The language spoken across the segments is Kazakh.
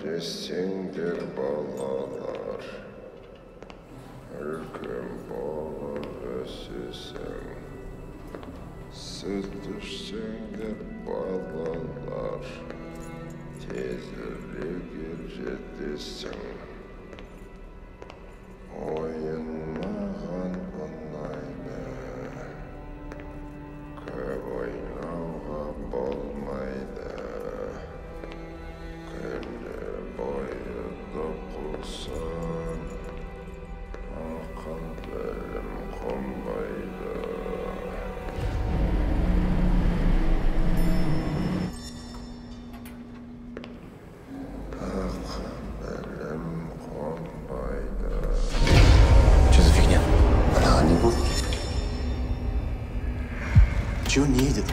Desender balalar, ülküm balı ösüsün. Sütüşsünger balalar, tezirli gircedisin. Oyunmağın bunaydı, köp oynauğa bolmaydı. Günü boyu dokusan, akıl belim konmaydı. Что за фигня? Она не будет. Чего не едет?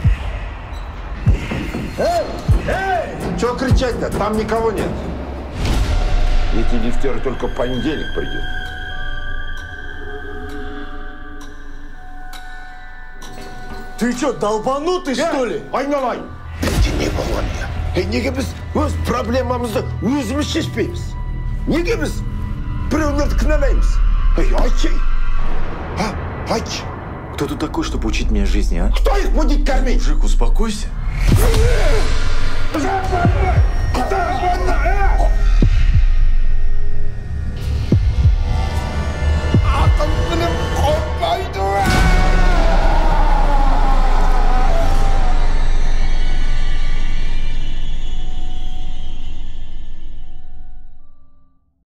Эй! Эй! Чего кричать-то? Там никого нет. Эти лифтеры только в понедельник придет. Ты что, долбанутый, что ли? Айналайын. Бізде не болған я? Неге біз өз проблемамызды өзіміз шешпейміз? Неге біз біреулерді кінәлаймыз? Айтшы. Айтшы. Кто ты такой, чтобы учить меня жизни, а? Кто их будет кормить? Мужик, успокойся. Запомни!